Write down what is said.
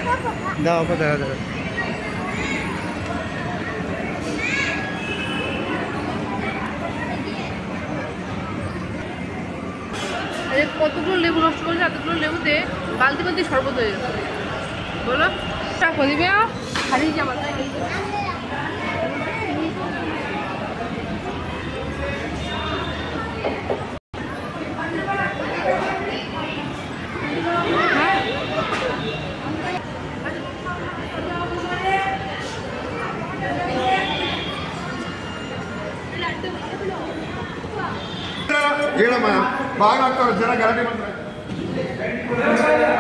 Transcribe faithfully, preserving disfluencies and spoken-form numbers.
দাও আপা দাও দাও কতগুলো লেবু নষ্ট করেছে, এতগুলো লেবুতে বালতি বালতি শরবত হয়ে যাবে। বলো টাকা দিবে হারিয়ে যাবার బాగా జర గలటి